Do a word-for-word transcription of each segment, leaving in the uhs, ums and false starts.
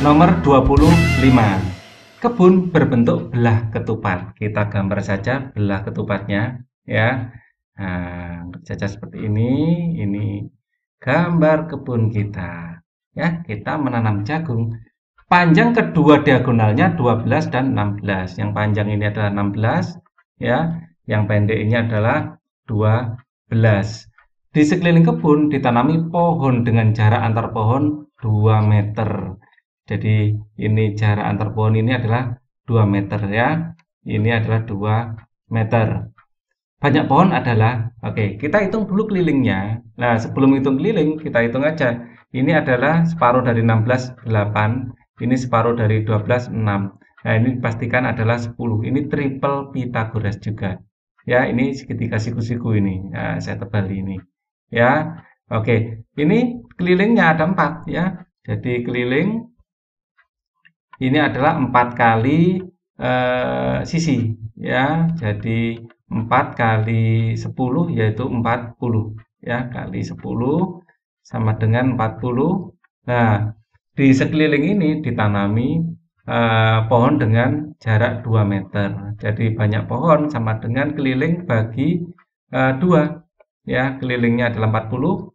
Nomor dua puluh lima. Kebun berbentuk belah ketupat. Kita gambar saja belah ketupatnya ya. Nah, saja seperti ini. Ini gambar kebun kita. Ya, kita menanam jagung. Panjang kedua diagonalnya dua belas dan enam belas. Yang panjang ini adalah enam belas ya. Yang pendek ini adalah dua belas. Di sekeliling kebun ditanami pohon dengan jarak antar pohon dua meter. Jadi ini jarak antar pohon ini adalah dua meter ya. Ini adalah dua meter. Banyak pohon adalah, oke, kita hitung dulu kelilingnya. Nah, sebelum hitung keliling, kita hitung aja. Ini adalah separuh dari enam belas, delapan. Ini separuh dari dua belas, enam. Nah, ini pastikan adalah sepuluh. Ini triple Pythagoras juga. Ya, ini segitiga siku-siku ini. Nah, saya tebal ini. Ya, oke. Ini kelilingnya ada empat ya. Jadi keliling ini adalah empat kali eh, sisi ya. Jadi empat kali sepuluh yaitu empat puluh ya, kali sepuluh sama dengan empat puluh. Nah, di sekeliling ini ditanami eh, pohon dengan jarak dua meter. Jadi banyak pohon sama dengan keliling bagi eh, dua ya. Kelilingnya adalah empat puluh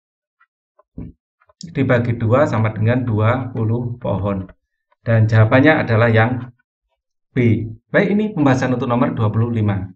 dibagi dua sama dengan dua puluh pohon. Dan jawabannya adalah yang B. Baik, ini pembahasan untuk nomor dua puluh lima.